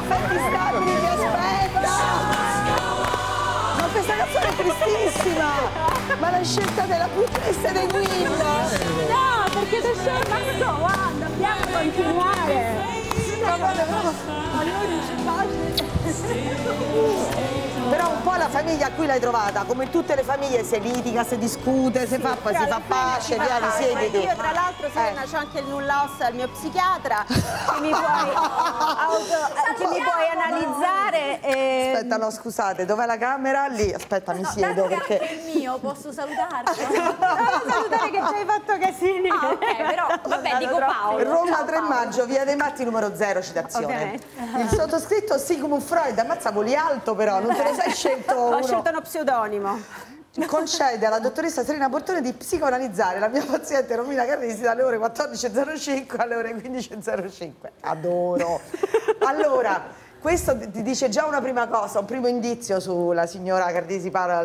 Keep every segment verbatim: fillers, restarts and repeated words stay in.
effetti stabili mi aspetta! Ma questa canzone è tristissima! Ma la scelta della più triste dei Queen! No, perché ti sei rimasto, guarda, dobbiamo continuare! No, guarda, no. Però un po' la famiglia a cui l'hai trovata, come in tutte le famiglie, si litiga, si discute, si Sì, fa, poi si fa pace, vieni, siediti. Io tra l'altro Serena Eh. c'ho anche il nulla ossa al mio psichiatra che mi puoi, auto, che mi puoi analizzare. E... Aspetta, no, scusate, dov'è la camera? Lì, aspetta, mi siedo perché... Anche il mio, posso salutarlo? Non salutare che ci hai fatto casini. Ah, ok, però vabbè, dico Paolo. Roma Ciao, tre Paolo. maggio, via dei Matti numero zero, citazione. Ovviamente. Il sottoscritto Sigmund Freud, ammazza voli alto però, non te lo sei scelto Ho uno. scelto uno pseudonimo. Concede alla dottoressa Serena Bortone di psicoanalizzare la mia paziente Romina Carrisi dalle ore quattordici e zero cinque alle ore quindici e zero cinque. Adoro. Allora, questo ti dice già una prima cosa, un primo indizio sulla signora Carrisi, parla,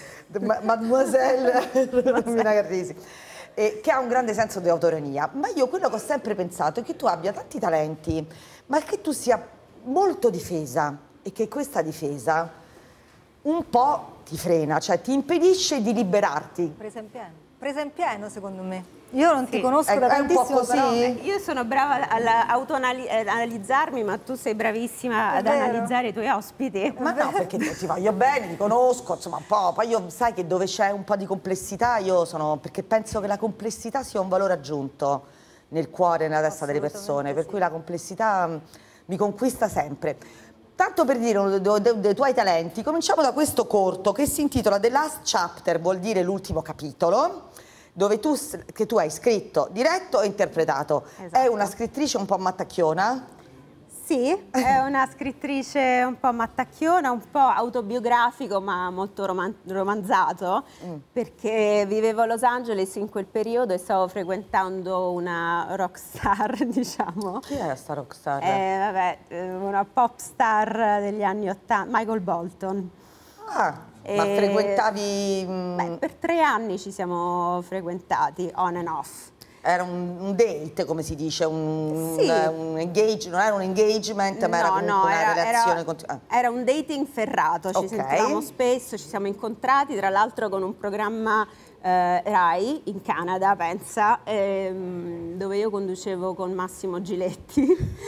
mademoiselle Romina Carrisi, eh, che ha un grande senso di autoironia. Ma io quello che ho sempre pensato è che tu abbia tanti talenti, ma che tu sia molto difesa e che questa difesa un po' ti frena, cioè ti impedisce di liberarti. Presa in pieno, presa in pieno secondo me. Io non Sì. ti conosco È- da è un po' tantissimo, così? però... Io sono brava all'autoanalizzarmi, ma tu sei bravissima È ad vero. analizzare i tuoi ospiti. Ma no, perché ti voglio bene, ti conosco, insomma un po', poi io sai che dove c'è un po' di complessità io sono, perché penso che la complessità sia un valore aggiunto nel cuore e nella testa delle persone, per sì. cui la complessità mh, mi conquista sempre. Tanto per dire uno dei, dei- dei tuoi talenti, cominciamo da questo corto che si intitola The Last Chapter, vuol dire l'ultimo capitolo, dove tu, s- che tu hai scritto, diretto e interpretato. Esatto. È una scrittrice un po' mattacchiona. Sì, è una scrittrice un po' mattacchiona, un po' autobiografico ma molto roman- romanzato, Mm. perché vivevo a Los Angeles in quel periodo e stavo frequentando una rockstar, diciamo. Chi è sta rockstar? Eh, vabbè, eh, una pop star degli anni Ottanta, Michael Bolton. Ah, ma E- frequentavi... mh, Beh, per tre anni ci siamo frequentati, on and off. Era un, un date, come si dice, un, Sì. un, un engage, non era un engagement, ma era No, comunque no, una era, relazione era- continua. era un dating ferrato, ci Ok. sentivamo spesso, ci siamo incontrati, tra l'altro con un programma eh, Rai in Canada, pensa, ehm, dove io conducevo con Massimo Giletti.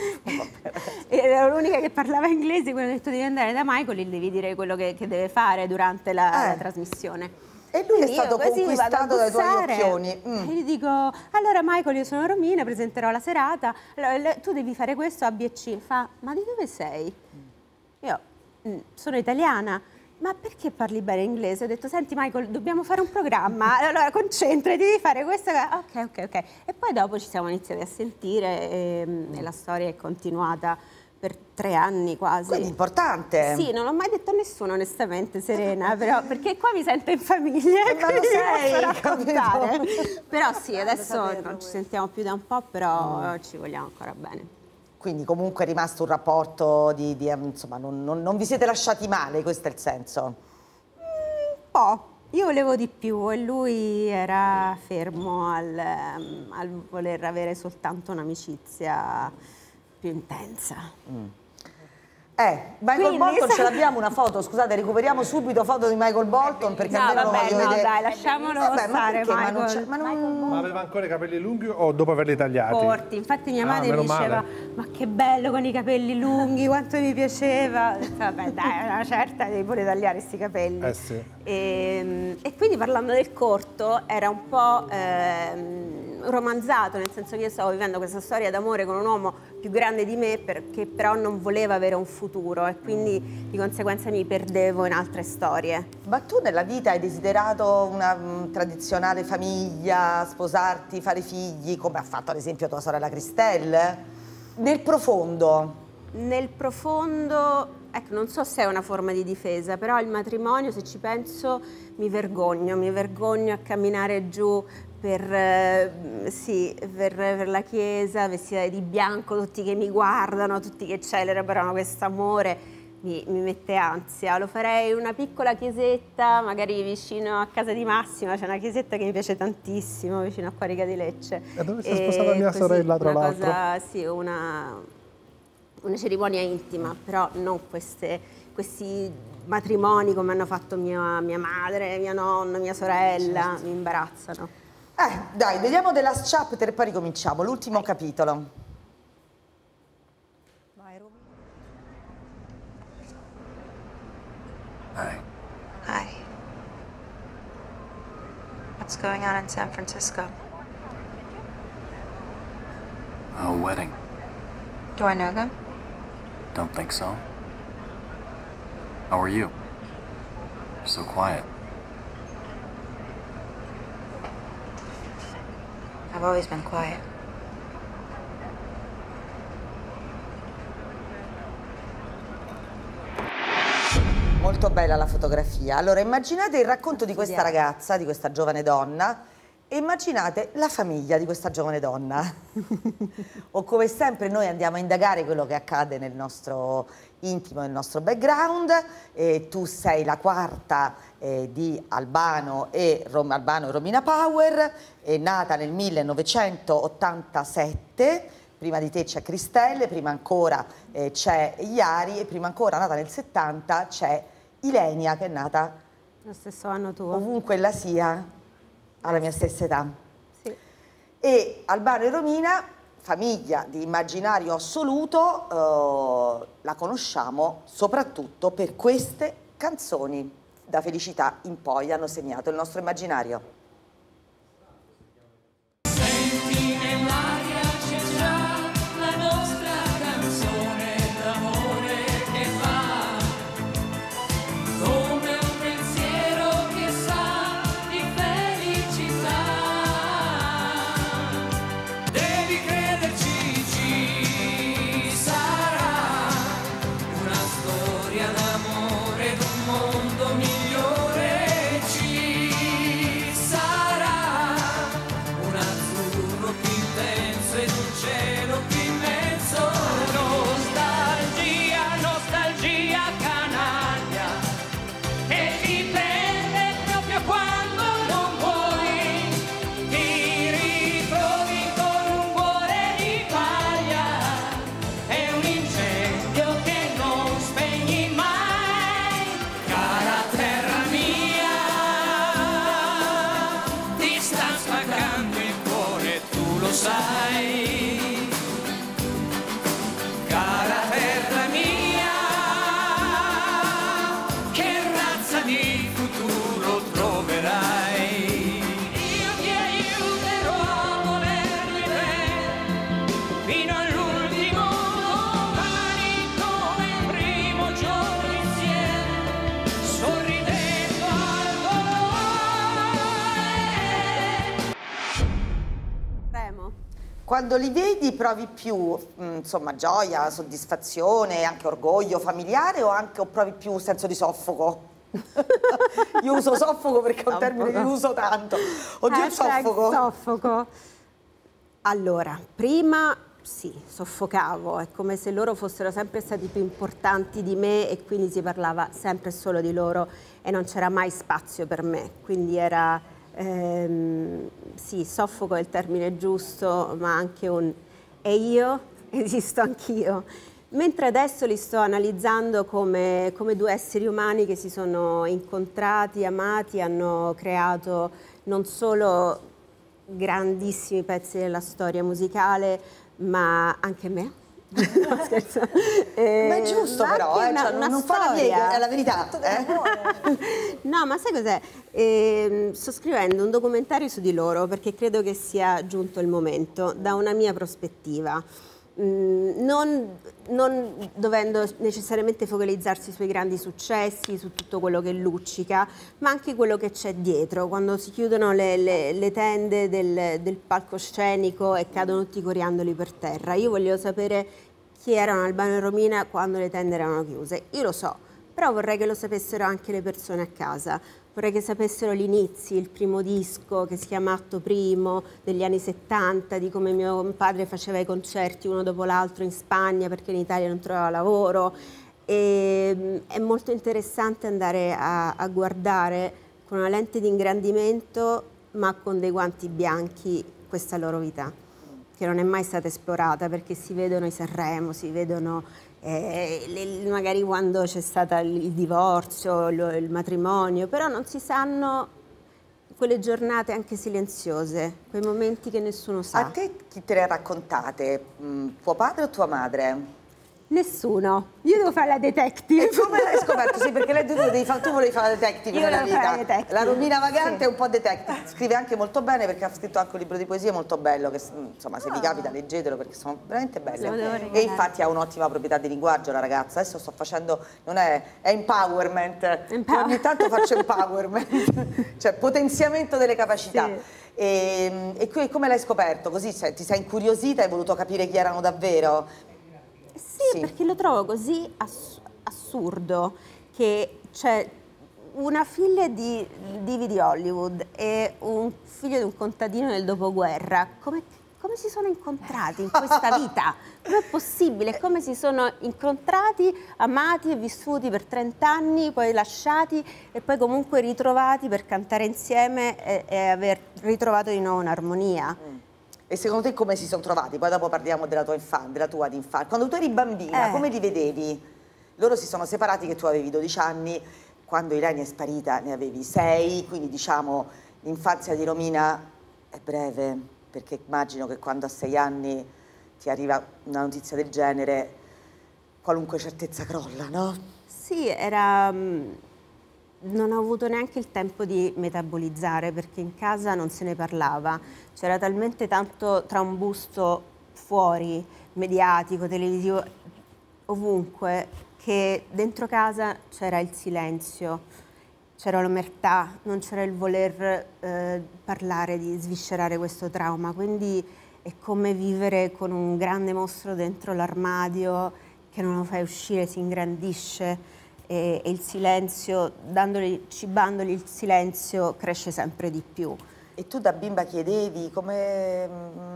E ero l'unica che parlava inglese, quindi ho detto devi andare da Michael e devi dire quello che, che deve fare durante la, Eh. la trasmissione. E lui è Quindi io stato così vado a conquistato dai tuoi bussare occhioni. Mm. E gli dico, allora Michael, io sono Romina, presenterò la serata, allora, le- tu devi fare questo A, B e C. Fa, ma di dove sei? Io, "Mm, sono italiana. Ma perché parli bene inglese? Ho detto, senti Michael, dobbiamo fare un programma, allora concentrati, devi fare questo. Ok, ok, ok. E poi dopo ci siamo iniziati a sentire e, e la storia è continuata per tre anni quasi. Quindi importante. Sì, non l'ho mai detto a nessuno onestamente, Serena, però, perché qua mi sento in famiglia. Ma lo quindi sei, posso raccontare. capito? Però sì, adesso non ci sentiamo più da un po', però ci vogliamo ancora bene. Quindi comunque è rimasto un rapporto di, di, ehm, insomma, non, non- non vi siete lasciati male, questo è il senso. Un po'. Io volevo di più e lui era fermo al, ehm, al voler avere soltanto un'amicizia più intensa. Eh, Michael Quindi, Bolton sa- ce l'abbiamo una foto, scusate, recuperiamo subito foto di Michael Bolton perché No, almeno lo vabbè, voglio no, vedere. dai, lasciamolo Vabbè, ma stare, perché? Ma non Michael. c'è- ma non- Ma aveva ancora i capelli lunghi o dopo averli tagliati? Corti, infatti mia Ah, madre meno mi diceva male. ma che bello con i capelli lunghi, quanto mi piaceva. Ho detto, vabbè dai, una certa devi pure tagliare questi capelli. Eh sì. E, e quindi parlando del corto era un po' ehm, romanzato, nel senso che io stavo vivendo questa storia d'amore con un uomo più grande di me perché però non voleva avere un futuro e quindi di conseguenza mi perdevo in altre storie. Ma tu nella vita hai desiderato una mm, tradizionale famiglia, sposarti, fare figli, come ha fatto ad esempio tua sorella Christelle? Nel profondo. Nel profondo, ecco, non so se è una forma di difesa, però il matrimonio, se ci penso, mi vergogno, mi vergogno a camminare giù per, eh, sì, per, per la chiesa, vestita di bianco, tutti che mi guardano, tutti che celebrano questo amore, mi, mi mette ansia. Lo farei in una piccola chiesetta, magari vicino a casa di Massima, c'è una chiesetta che mi piace tantissimo, vicino a Quarica di Lecce. E dove si è sposata mia così, sorella, tra una l'altro? cosa, sì, una... una cerimonia intima, però non queste, questi matrimoni come hanno fatto mia, mia madre, mia nonna, mia sorella, certo. Mi imbarazzano. Eh, dai, vediamo The Last Chapter e poi ricominciamo, l'ultimo capitolo. Vai, Romina. Hi. Hi. What's going on in San Francisco? A wedding. Do I know them? Don't think so. How are you? You're so quiet. I've always been quiet. Molto bella la fotografia. Allora, immaginate il racconto di questa ragazza, di questa giovane donna, e immaginate la famiglia di questa giovane donna. O come sempre noi andiamo a indagare quello che accade nel nostro intimo, nel nostro background. E tu sei la quarta eh, di Albano e, Rom Albano e Romina Power, è nata nel millenovecentottantasette. Prima di te c'è Cristelle, prima ancora eh, c'è Iari e prima ancora, nata nel settanta, c'è Ilenia, che è nata lo stesso anno tuo. Ovunque la sia, alla mia stessa età. Sì. E Albano e Romina, famiglia di immaginario assoluto, eh, la conosciamo soprattutto per queste canzoni. Da Felicità in poi hanno segnato il nostro immaginario. Quando li vedi provi più, insomma, gioia, soddisfazione, anche orgoglio familiare o anche o provi più senso di soffoco? Io uso soffoco perché è un termine che uso tanto. Oddio, il soffoco. Soffoco. Allora, prima sì, soffocavo, è come se loro fossero sempre stati più importanti di me e quindi si parlava sempre solo di loro e non c'era mai spazio per me, quindi era... Ehm, sì, soffoco è il termine giusto, ma anche un e io esisto anch'io. Mentre adesso li sto analizzando come, come due esseri umani che si sono incontrati, amati, hanno creato non solo grandissimi pezzi della storia musicale, ma anche me. No, scherzo. Eh, ma è giusto però, eh, una, cioè, una non storia. fa la piega, è la verità. Eh? No, ma sai cos'è? Eh, sto scrivendo un documentario su di loro perché credo che sia giunto il momento, da una mia prospettiva. Mm, non, non dovendo necessariamente focalizzarsi sui grandi successi, su tutto quello che luccica, ma anche quello che c'è dietro, quando si chiudono le, le, le tende del, del palcoscenico e cadono tutti i coriandoli per terra. Io voglio sapere chi erano Albano e Romina quando le tende erano chiuse. Io lo so, però vorrei che lo sapessero anche le persone a casa. Vorrei che sapessero gli inizi, il primo disco che si chiama Atto Primo degli anni settanta, di come mio padre faceva i concerti uno dopo l'altro in Spagna perché in Italia non trovava lavoro. E, è molto interessante andare a, a guardare con una lente di ingrandimento ma con dei guanti bianchi questa loro vita. che non è mai stata esplorata, perché si vedono i Sanremo, si vedono eh, le, magari quando c'è stato il divorzio, lo, il matrimonio, però non si sanno quelle giornate anche silenziose, quei momenti che nessuno sa. A te chi te le ha raccontate? Mm, tuo padre o tua madre? Nessuno. Io devo fare la detective. E come l'hai scoperto? Sì, perché lei tu, devi fare, tu volevi fare la detective Io nella volevo vita. fare la detective. La Romina Vagante Sì. è un po' detective. Scrive anche molto bene perché ha scritto anche un libro di poesie molto bello, che insomma se vi capita leggetelo perché sono veramente belle. E infatti ha un'ottima proprietà di linguaggio la ragazza. Adesso sto facendo, non è, è empowerment. Empower. Ogni tanto faccio empowerment, cioè potenziamento delle capacità. Sì. E, e qui come l'hai scoperto? Così cioè, ti sei incuriosita e hai voluto capire chi erano davvero? Sì, perché lo trovo così ass assurdo che c'è una figlia di divi di Hollywood e un figlio di un contadino del dopoguerra. Come, come si sono incontrati in questa vita? Com'è possibile? Come si sono incontrati, amati e vissuti per trent'anni, poi lasciati e poi comunque ritrovati per cantare insieme e, e aver ritrovato di nuovo un'armonia? Mm. E secondo te come si sono trovati? Poi dopo parliamo della tua infanzia, della tua di infanzia. Quando tu eri bambina, Eh. come li vedevi? Loro si sono separati che tu avevi dodici anni, quando Irene è sparita ne avevi sei, quindi diciamo l'infanzia di Romina è breve, perché immagino che quando a sei anni ti arriva una notizia del genere, qualunque certezza crolla, no? Sì, era... non ho avuto neanche il tempo di metabolizzare perché in casa non se ne parlava. C'era talmente tanto trambusto fuori, mediatico, televisivo, ovunque, che dentro casa c'era il silenzio, c'era l'omertà, non c'era il voler eh, parlare, di sviscerare questo trauma. Quindi è come vivere con un grande mostro dentro l'armadio che non lo fai uscire, si ingrandisce. E, e il silenzio, dandogli, cibandogli il silenzio, cresce sempre di più. E tu da bimba chiedevi come...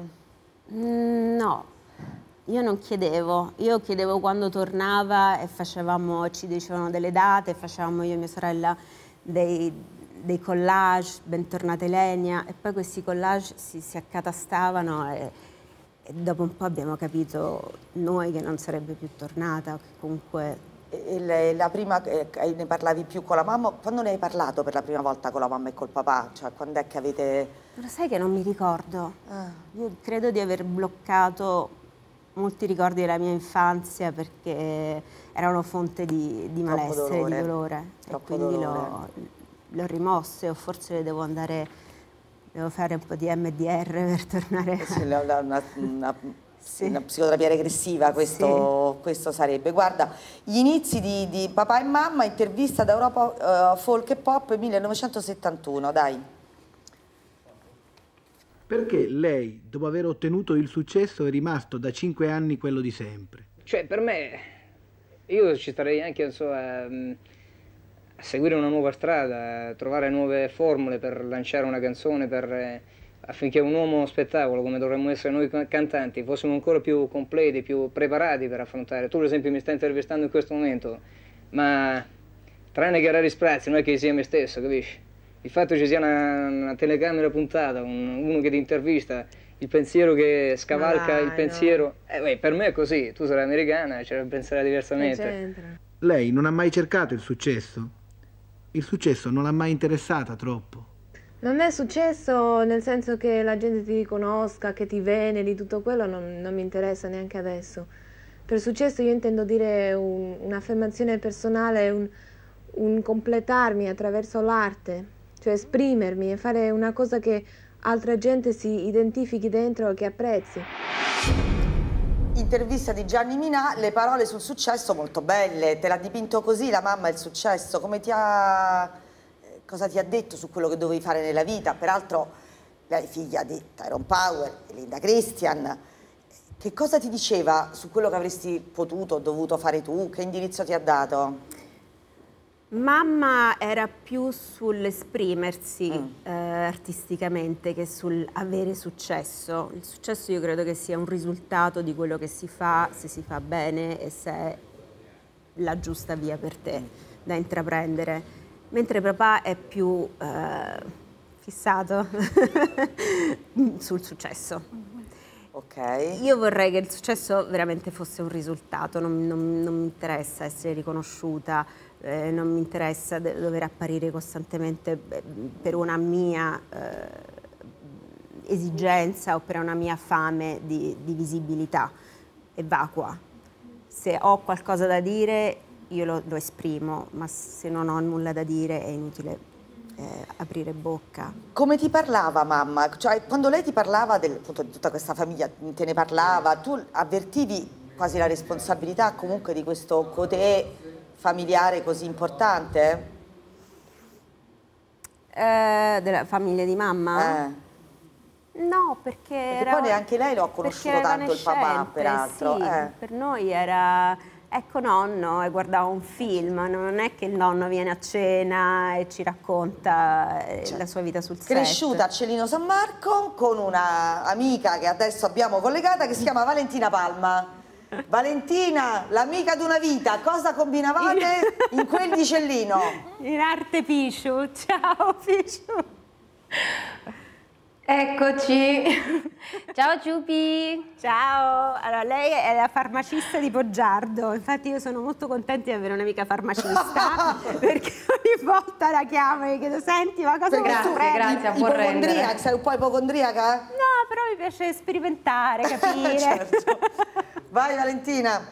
Mm, no, io non chiedevo, io chiedevo quando tornava e facevamo, ci dicevano delle date, facevamo io e mia sorella dei, dei collage, bentornata Elenia, e poi questi collage si, si accatastavano e, e dopo un po' abbiamo capito noi che non sarebbe più tornata, che comunque... E la prima, eh, ne parlavi più con la mamma? Quando ne hai parlato per la prima volta con la mamma e col papà? Cioè, quando è che avete... Lo sai che non mi ricordo. Ah. Io credo di aver bloccato molti ricordi della mia infanzia perché erano fonte di, di malessere, dolore. di dolore. Troppo e quindi dolore. l'ho rimosse o forse devo andare, devo fare un po' di M D R per tornare Sì, la- la- una, una, Sì. una psicoterapia regressiva, questo, questo sarebbe. Guarda, gli inizi di, di Papà e Mamma, intervista da Europa uh, Folk e Pop millenovecentosettantuno, dai. Perché lei, dopo aver ottenuto il successo, è rimasto da cinque anni quello di sempre? Cioè, per me, io ci starei anche non so, a, a seguire una nuova strada, a trovare nuove formule per lanciare una canzone, per, eh, affinché un uomo spettacolo, come dovremmo essere noi cantanti, fossimo ancora più completi, più preparati per affrontare. Tu, per esempio, mi stai intervistando in questo momento, ma tranne che rari sprazzi, non è che sia me stesso, capisci? Il fatto che ci sia una, una telecamera puntata, un, uno che ti intervista, il pensiero che scavalca dai, il pensiero, no. eh, beh, per me è così, tu sarai americana, ce la penserai diversamente. Lei non ha mai cercato il successo? Il successo non l'ha mai interessata troppo? Non è successo nel senso che la gente ti riconosca, che ti veneri, tutto quello non, non mi interessa neanche adesso. Per successo io intendo dire un'affermazione personale, un, un completarmi attraverso l'arte, cioè esprimermi e fare una cosa che altra gente si identifichi dentro e che apprezzi. Intervista di Gianni Minà, le parole sul successo molto belle, te l'ha dipinto così la mamma il successo, come ti ha, cosa ti ha detto su quello che dovevi fare nella vita? Peraltro lei è figlia di Tyrone Power e Linda Christian, che cosa ti diceva su quello che avresti potuto o dovuto fare tu? Che indirizzo ti ha dato? Mamma era più sull'esprimersi Mm. eh, artisticamente che sull'avere successo. Il successo io credo che sia un risultato di quello che si fa, se si fa bene e se è la giusta via per te da intraprendere. Mentre papà è più eh, fissato sul successo. Ok. Io vorrei che il successo veramente fosse un risultato, non, non- non mi interessa essere riconosciuta, eh, non mi interessa de- dover apparire costantemente beh, per una mia eh, esigenza o per una mia fame di, di visibilità. È vacua. Se ho qualcosa da dire io lo, lo esprimo, ma se non ho nulla da dire è inutile eh, aprire bocca. Come ti parlava mamma? Cioè, quando lei ti parlava del, appunto, di tutta questa famiglia, te ne parlava, tu avvertivi quasi la responsabilità comunque di questo cotè familiare così importante? Eh, della famiglia di mamma? Eh. No, perché, Perché era, poi neanche lei lo ha perché conosciuto era tanto il papà, evanescente, peraltro. sì, eh. per noi era, ecco nonno, e guardava un film, non è che il nonno viene a cena e ci racconta eh, Cioè, la sua vita sul set. Cresciuta a Celino San Marco con una amica che adesso abbiamo collegata che si chiama Valentina Palma. Valentina, l'amica di una vita, cosa combinavate in quel di Cellino? In arte Pisciu, ciao Pisciu. Eccoci. Ciao Giupi. Ciao, allora lei è la farmacista di Poggiardo, infatti io sono molto contenta di avere un'amica farmacista perché ogni volta la chiamo e gli chiedo senti ma cosa Grazie, vuoi grazie, a buon rendere. Sei un po' ipocondriaca? No, però mi piace sperimentare, capire. Certo. Vai Valentina.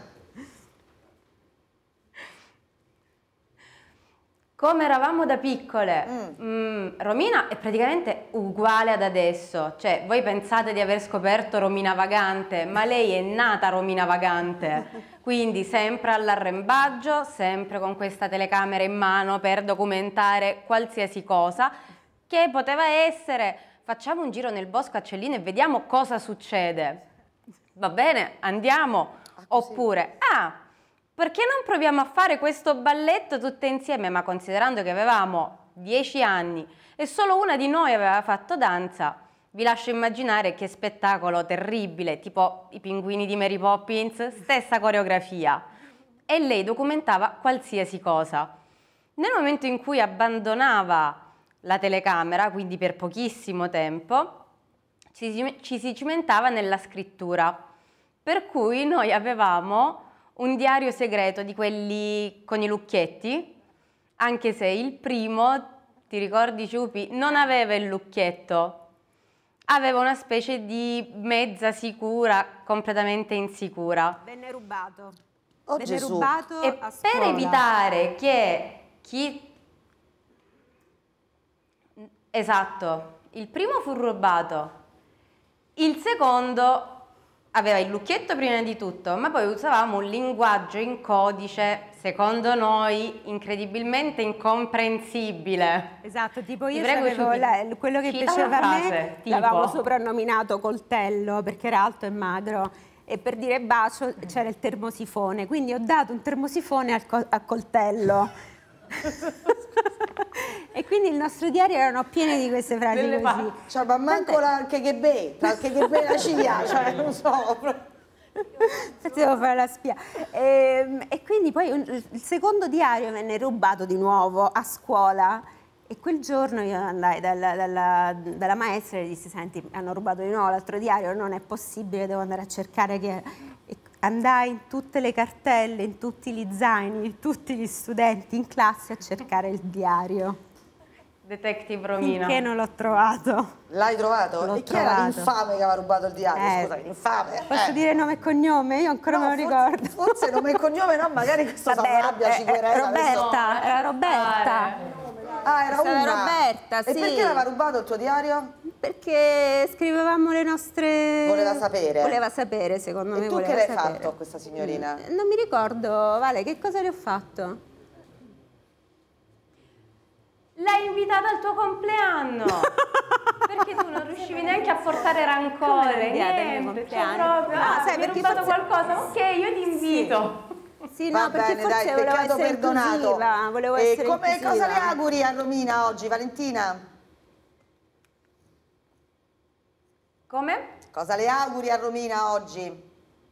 Come eravamo da piccole, mm. Mm, Romina è praticamente uguale ad adesso, cioè voi pensate di aver scoperto Romina Vagante, ma lei è nata Romina Vagante, quindi sempre all'arrembaggio, sempre con questa telecamera in mano per documentare qualsiasi cosa, che poteva essere facciamo un giro nel bosco a Cellino e vediamo cosa succede, va bene, andiamo, ah, oppure ah, perché non proviamo a fare questo balletto tutte insieme? Ma considerando che avevamo dieci anni e solo una di noi aveva fatto danza, vi lascio immaginare che spettacolo terribile, tipo i pinguini di Mary Poppins, stessa coreografia. E lei documentava qualsiasi cosa. Nel momento in cui abbandonava la telecamera, quindi per pochissimo tempo, ci, ci si cimentava nella scrittura. Per cui noi avevamo un diario segreto di quelli con i lucchetti, anche se il primo, ti ricordi Ciupi, non aveva il lucchietto, aveva una specie di mezza sicura, completamente insicura. Venne rubato. Oh, Venne Gesù. rubato E a per scuola. evitare che chi... Esatto, il primo fu rubato, il secondo aveva il lucchetto prima di tutto, ma poi usavamo un linguaggio in codice, secondo noi, incredibilmente incomprensibile. Esatto, tipo Ti io prego, sapevo Ciupi, la- quello che cita piaceva una a me, frase, tipo. l'avevamo soprannominato coltello perché era alto e magro e per dire bacio c'era il termosifone, quindi ho dato un termosifone al co- a coltello. E quindi il nostro diario erano pieni di queste frasi Delle così. pa- cioè, ma manco la K G B, tra il K G B e la C I A, cioè non so. Infatti devo fare la spia. E, e quindi poi un- il secondo diario venne rubato di nuovo a scuola e quel giorno io andai dalla, dalla, dalla maestra e le dissi senti hanno rubato di nuovo l'altro diario, non è possibile, devo andare a cercare che... E andai in tutte le cartelle, in tutti gli zaini, in tutti gli studenti in classe a cercare il diario. Detective Romina. Finché non l'ho trovato. L'hai trovato? L'ho e chi era trovato. l'infame che aveva rubato il diario? Eh, Scusa, l'infame. Posso eh. dire nome e cognome? Io ancora No, me lo forse- ricordo. Forse nome e cognome no, magari questo Vabbè, s'arrabbia, ci eh, querela. Roberta, adesso- era Roberta. Ah, era È stata una. Roberta, E sì. perché aveva rubato il tuo diario? Perché scrivevamo le nostre... Voleva sapere. Voleva sapere, secondo E me tu voleva che l'hai sapere. fatto a questa signorina? Mm, Non mi ricordo, Vale, che cosa le ho fatto? L'hai invitata al tuo compleanno perché tu non riuscivi neanche a portare rancore, invitata al mio niente, cioè compleanno? proprio, No, ah, sai, mi hai perché rubato forse- qualcosa, ok, io ti invito. Sì, Va no, perché bene, forse dai, volevo peccato essere perdonato. inclusiva, volevo E essere come, inclusiva. cosa le auguri a Romina oggi, Valentina? Come? Cosa le auguri a Romina oggi?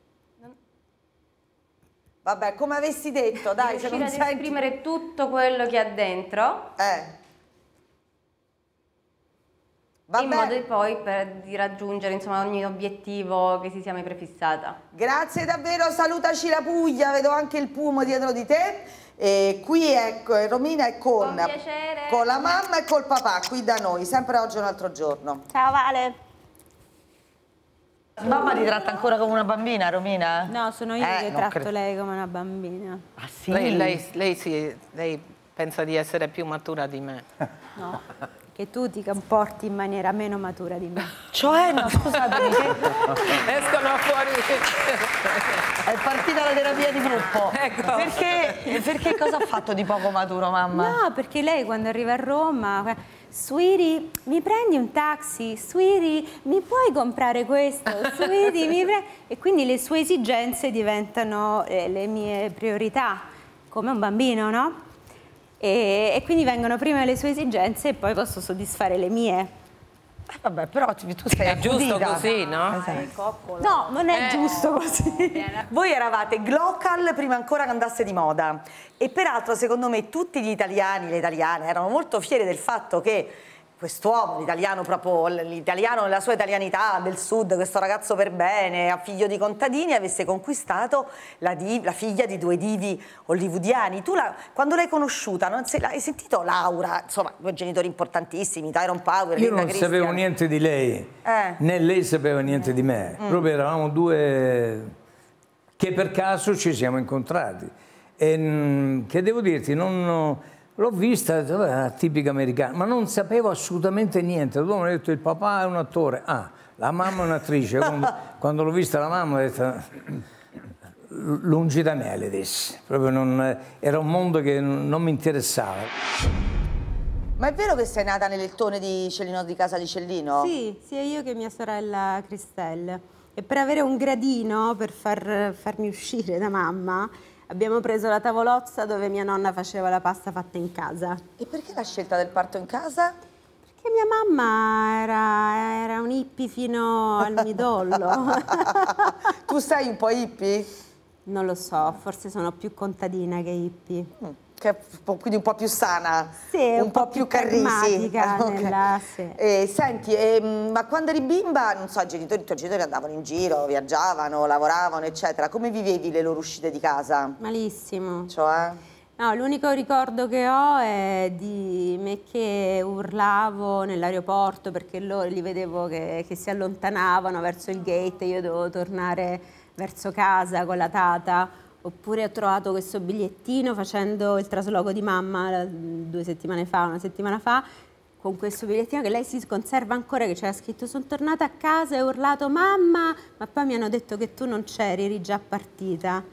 Vabbè, come avessi detto, dai, se Riuscire non ad senti... esprimere tutto quello che ha dentro. Eh. in modo di poi per, di raggiungere insomma, ogni obiettivo che si sia mai prefissata. Grazie davvero, salutaci la Puglia, vedo anche il Pumo dietro di te. E qui ecco, Romina è con, con, piacere. con la mamma e col papà, qui da noi, sempre oggi un altro giorno. Ciao Vale. Mamma ti tratta ancora come una bambina, Romina? No, sono io eh, che non tratto credo. lei come una bambina. Ah sì? Lei, lei, lei, sì, lei pensa di essere più matura di me. No, che tu ti comporti in maniera meno matura di me. Cioè, no, scusatemi, che... Escono fuori. È partita la terapia di gruppo. Ecco. Perché, perché cosa ha fatto di poco maturo, mamma? No, perché lei quando arriva a Roma, Sweetie, mi prendi un taxi? Sweetie, mi puoi comprare questo? Sweetie, mi prendi... E quindi le sue esigenze diventano eh, le mie priorità, come un bambino, no? E, e quindi vengono prima le sue esigenze e poi posso soddisfare le mie. Eh, vabbè, però tu sei È giusto così, no? Esatto. No, non è Eh. giusto così. Voi eravate Glocal prima ancora che andasse di moda e peraltro secondo me tutti gli italiani, le italiane erano molto fieri del fatto che quest'uomo, l'italiano proprio, l'italiano nella sua italianità del sud, questo ragazzo per bene, figlio di contadini, avesse conquistato la, div, la figlia di due divi hollywoodiani. Tu la, quando l'hai conosciuta, non se, hai sentito Laura, insomma, due genitori importantissimi, Tyrone Power, Io Linda non Christian. sapevo niente di lei, Eh. né lei sapeva niente di me. Mm. Proprio eravamo due che per caso ci siamo incontrati. E mh, che devo dirti, non... L'ho vista, era tipica americana, ma non sapevo assolutamente niente. Dopo mi ha detto il papà è un attore, ah, la mamma è un'attrice. Quando, quando l'ho vista la mamma ho detto, lungi da me, le dissi. Proprio non, era un mondo che non mi interessava. Ma è vero che sei nata nel lettone di Cellino di casa di Cellino? Sì, sia io che mia sorella Cristelle. E per avere un gradino per far, farmi uscire da mamma, abbiamo preso la tavolozza dove mia nonna faceva la pasta fatta in casa. E perché la scelta del parto in casa? Perché mia mamma era, era un hippie fino al midollo. Tu sei un po' hippie? Non lo so, forse sono più contadina che hippie. Mm, che, quindi un po' più sana, sì, un, un po' po' più più Carrisi. pragmatica Okay. nella- sì. Eh, senti, ehm, ma quando eri bimba, non so, i genitori, i tuoi genitori andavano in giro, viaggiavano, lavoravano, eccetera. Come vivevi le loro uscite di casa? Malissimo. Cioè? No, l'unico ricordo che ho è di me che urlavo nell'aeroporto perché loro li vedevo che, che si allontanavano verso il gate e io dovevo tornare verso casa con la tata. Oppure ho trovato questo bigliettino facendo il trasloco di mamma due settimane fa, una settimana fa, con questo bigliettino che lei si conserva ancora, che c'era scritto sono tornata a casa e ho urlato mamma, ma poi mi hanno detto che tu non c'eri, eri già partita.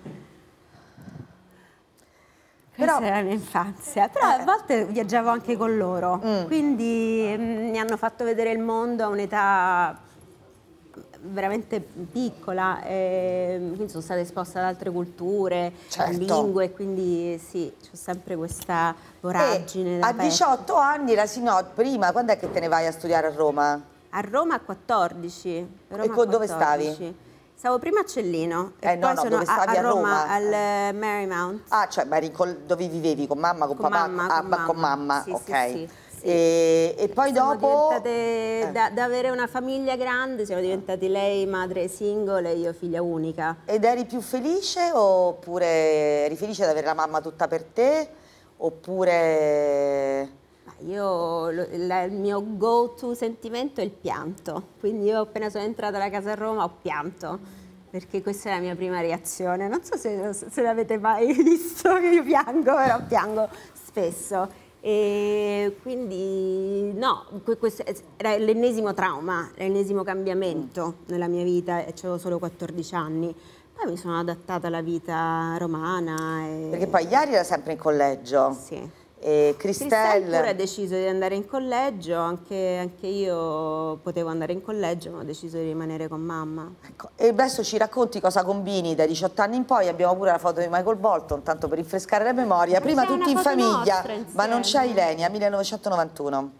Questa Però- era la mia infanzia, però a volte viaggiavo anche con loro, Mm. quindi mm, mi hanno fatto vedere il mondo a un'età veramente piccola, e quindi sono stata esposta ad altre culture, Certo. lingue, quindi sì, c'ho sempre questa voragine. E da a petto. diciotto anni, la signora, prima, quando è che te ne vai a studiare a Roma? A Roma a quattordici. Roma E co- a dove stavi? quattordici. Stavo prima a Cellino Eh, e no, poi no, sono dove stavi a, a a Roma, Roma? al eh, Marymount. Ah, cioè, ma eri col- dove vivevi? Con mamma, con, Con papà? mamma, Ah, con ma con mamma. mamma, Sì, ok. sì, sì, sì. E, e poi Siamo dopo... diventate, Eh. da, da avere una famiglia grande, siamo diventati lei madre single e io figlia unica. Ed eri più felice oppure eri felice di avere la mamma tutta per te? Oppure... Ma Io, lo- la- il mio go-to sentimento è il pianto, quindi io appena sono entrata alla casa a Roma ho pianto, perché questa è la mia prima reazione. Non so se, se l'avete mai visto che io piango, però piango spesso. E quindi no, que- questo era l'ennesimo trauma, l'ennesimo cambiamento nella mia vita e avevo solo quattordici anni. Poi mi sono adattata alla vita romana. E... Perché poi Iari era sempre in collegio. Sì. E Cristelle Cristelle... pure ha deciso di andare in collegio, anche, anche io potevo andare in collegio, ma ho deciso di rimanere con mamma. Ecco, e adesso ci racconti cosa combini dai diciotto anni in poi. Abbiamo pure la foto di Michael Bolton, tanto per rinfrescare la memoria. Prima c'è tutti una in foto famiglia, nostra ma non c'è insieme. Ilenia, millenovecentonovantuno.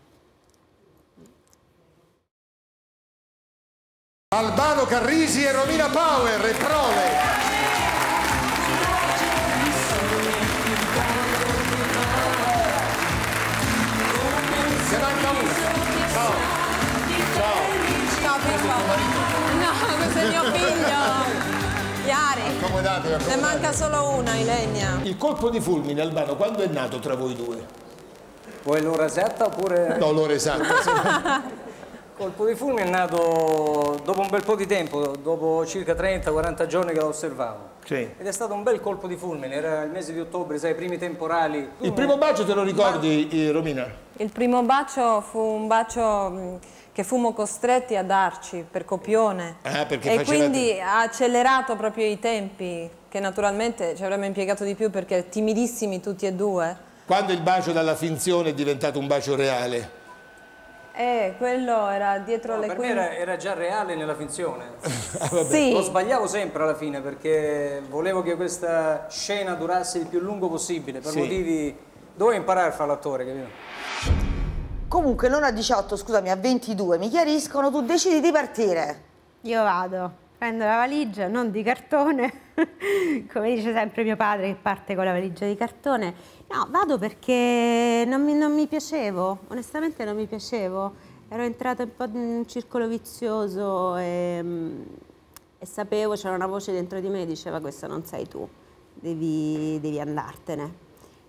Albano Carrisi e Romina Power e prove. Se manca uno. Ciao. matematica. Ne manca solo una, Ilenia. Il colpo di fulmine, Albano, quando è nato tra voi due? Vuoi l'ora esatta oppure... No, l'ora esatta, sì. Il colpo di fulmine è nato dopo un bel po' di tempo, dopo circa trenta quaranta giorni che lo osservavo. Sì. Ed è stato un bel colpo di fulmine, era il mese di ottobre, sai, i primi temporali. Il primo bacio te lo ricordi, Ma... Romina? Il primo bacio fu un bacio che fummo costretti a darci per copione. Ah, perché e faceva... quindi ha accelerato proprio i tempi, che naturalmente ci avremmo impiegato di più perché timidissimi tutti e due. Quando il bacio dalla finzione è diventato un bacio reale? Eh, quello era dietro no, le per quinte. me era, era già reale nella finzione. Ah, sì. Lo sbagliavo sempre alla fine perché volevo che questa scena durasse il più lungo possibile, per sì. motivi... Dovevo imparare a fare l'attore, capito? Comunque non a diciotto, scusami, a ventidue, mi chiariscono, tu decidi di partire. Io vado, prendo la valigia, non di cartone, come dice sempre mio padre che parte con la valigia di cartone. No, vado perché non mi, non mi piacevo, onestamente non mi piacevo. Ero entrata un po' in un circolo vizioso e, e sapevo, c'era una voce dentro di me che diceva questa non sei tu, devi, devi andartene.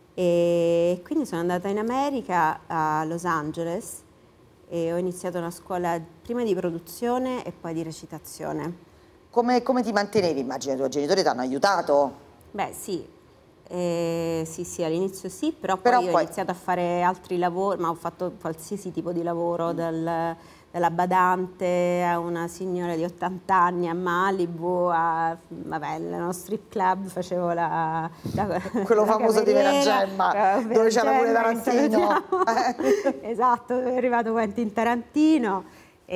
E quindi sono andata in America, a Los Angeles, e ho iniziato una scuola prima di produzione e poi di recitazione. Come, come ti mantenevi? Immagino i tuoi genitori ti hanno aiutato. Beh sì, eh, sì, sì, all'inizio sì, però, però poi, poi ho iniziato a fare altri lavori, ma ho fatto qualsiasi tipo di lavoro, dal, dalla badante a una signora di ottanta anni a Malibu, a, vabbè, nello strip club facevo la... la quello la famoso di Veragemma, dove c'era pure Tarantino. Esatto, è arrivato Quentin Tarantino.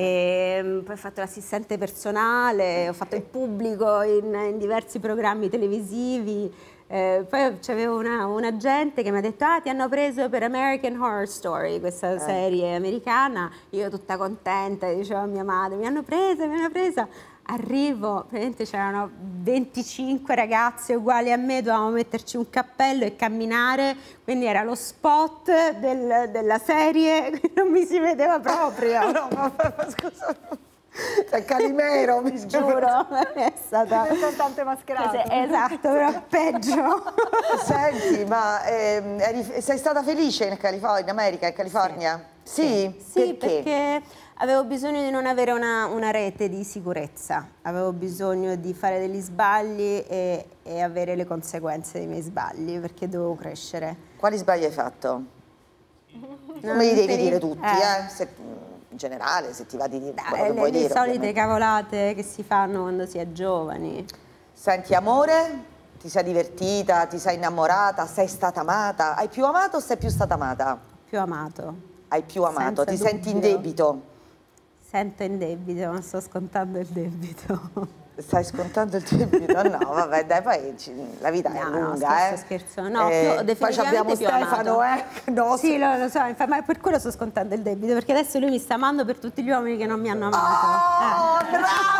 E poi ho fatto l'assistente personale, ho fatto il pubblico in, in diversi programmi televisivi. Eh, poi c'avevo una, un agente che mi ha detto ah ti hanno preso per American Horror Story, questa eh. serie americana. Io tutta contenta, dicevo a mia madre mi hanno presa, mi hanno presa. Arrivo, praticamente c'erano venticinque ragazze uguali a me, dovevamo metterci un cappello e camminare, quindi era lo spot del, della serie, non mi si vedeva proprio. No, ma, ma, ma scusa, cioè Calimero, mi giuro, è stata... Sono tante mascherate. Esatto, però peggio. Senti, ma ehm, eri, sei stata felice in, California, in America, in California? Sì? Sì, sì perché? perché avevo bisogno di non avere una, una rete di sicurezza, avevo bisogno di fare degli sbagli e, e avere le conseguenze dei miei sbagli, perché dovevo crescere. Quali sbagli hai fatto? Non me li devi dire tutti, eh? eh? Se, in generale, se ti va di dire quello che le, vuoi le dire. Le solite ovviamente. Cavolate che si fanno quando si è giovani. Senti, amore? Ti sei divertita? Ti sei innamorata? Sei stata amata? Hai più amato o sei più stata amata? Più amato. Hai più amato? Senza Ti dubbio. senti in debito? Sento in debito, ma sto scontando il debito. Stai scontando il debito? No, vabbè, dai, poi la vita no, è lunga, no, scherzo, eh. Scherzo, no, eh, più, poi abbiamo più Stefano, amato. eh. No, sì, lo, lo so, infatti, ma per quello sto scontando il debito, perché adesso lui mi sta amando per tutti gli uomini che non mi hanno amato. Oh, eh.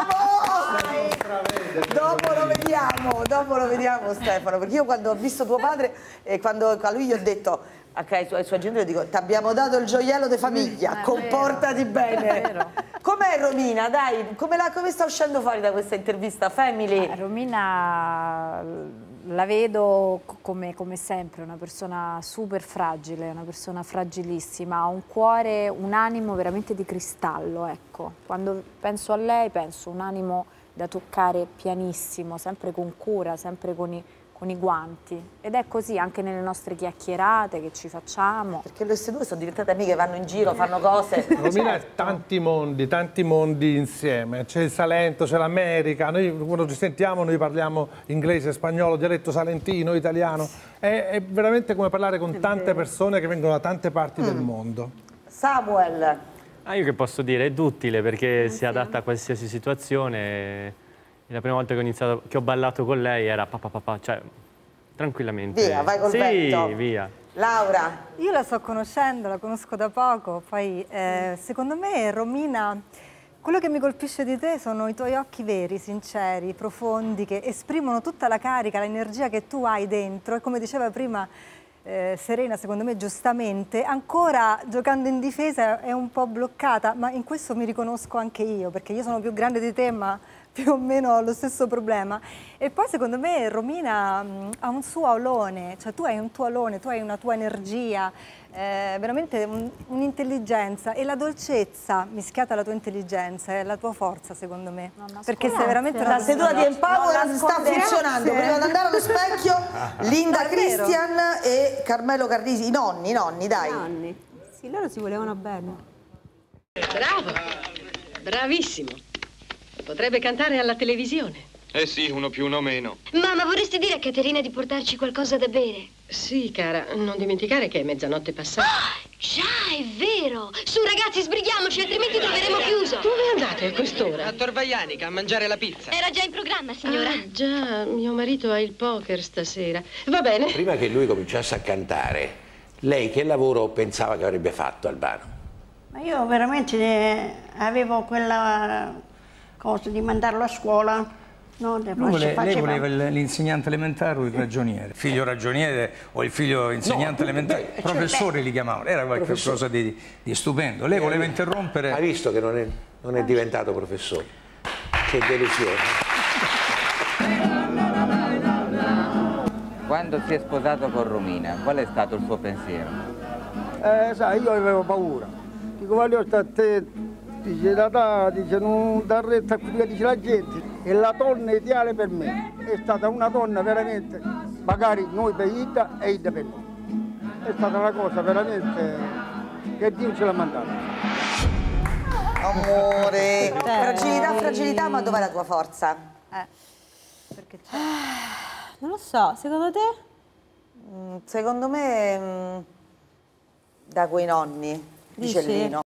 bravo! Dopo lo vediamo, dopo lo vediamo Stefano, perché io quando ho visto tuo padre e quando a lui gli ho detto ai suoi, suoi genitori, dico ti abbiamo dato il gioiello di famiglia, è comportati vero. bene. Com'è Romina? Dai, come, la, come sta uscendo fuori da questa intervista Family? Eh, Romina la vedo come, come sempre, una persona super fragile, una persona fragilissima, ha un cuore, un animo veramente di cristallo, ecco. Quando penso a lei penso un animo da toccare pianissimo, sempre con cura, sempre con i, con i guanti. Ed è così anche nelle nostre chiacchierate che ci facciamo. Perché queste due sono diventate amiche, vanno in giro, fanno cose. Romina certo. è tanti mondi, tanti mondi insieme. C'è il Salento, c'è l'America. Noi quando ci sentiamo noi parliamo inglese, spagnolo, dialetto salentino, italiano. È, è veramente come parlare con tante persone che vengono da tante parti mm. del mondo. Samuel. Ah, io che posso dire? È duttile perché si adatta a qualsiasi situazione. La prima volta che ho iniziato, che ho ballato con lei era papà papà, cioè tranquillamente. Via, vai col sì, vento. Sì, via. Laura. Io la sto conoscendo, la conosco da poco, poi eh, secondo me Romina, quello che mi colpisce di te sono i tuoi occhi veri, sinceri, profondi, che esprimono tutta la carica, l'energia che tu hai dentro e come diceva prima eh, Serena, secondo me giustamente, ancora giocando in difesa è un po' bloccata, ma in questo mi riconosco anche io, perché io sono più grande di te, ma più o meno lo stesso problema. E poi secondo me Romina mh, ha un suo alone, cioè tu hai un tuo alone, tu hai una tua energia, eh, veramente un, un'intelligenza, e la dolcezza mischiata alla tua intelligenza è la tua forza, secondo me. Perché sei veramente una La seduta di Empower non sta funzionando. grazie. Prima di andare allo specchio, Linda No, è vero. Christian e Carmelo Carrisi, i nonni, i nonni, dai. I nonni. Sì, loro si volevano bene. Bravo, bravissimo. Potrebbe cantare alla televisione. Eh sì, uno più, uno meno. Mamma, vorresti dire a Caterina di portarci qualcosa da bere? Sì, cara, non dimenticare che è mezzanotte passata. Oh, già, è vero! Su, ragazzi, sbrighiamoci, altrimenti troveremo chiuso. Dove andate a quest'ora? A Torvaianica, a mangiare la pizza. Era già in programma, signora. Ah, già, mio marito ha il poker stasera. Va bene. Prima che lui cominciasse a cantare, lei che lavoro pensava che avrebbe fatto Albano? Ma io veramente avevo quella cosa di mandarlo a scuola. No, Lui vole- lei voleva il- l'insegnante elementare o il ragioniere? Figlio ragioniere o il figlio insegnante No, elementare? beh, Professore li chiamavano, era qualcosa di, di stupendo. Lei voleva interrompere... Ha visto che non è, non è diventato professore? Che delusione. Quando si è sposato con Romina, qual è stato il suo pensiero? Eh, sai, io avevo paura. Dico, voglio stare attento. Dice, da, da, dice, non dar retta a quello che dice la gente. E la donna ideale per me è stata una donna veramente, magari noi per Ida e Ida per noi. È stata una cosa veramente che Dio ce l'ha mandata. Amore, fragilità, fragilità, ma dov'è la tua forza? Eh, perché c'è? Non lo so, secondo te? Mm, secondo me mm, da quei nonni, dice Dici? Lino.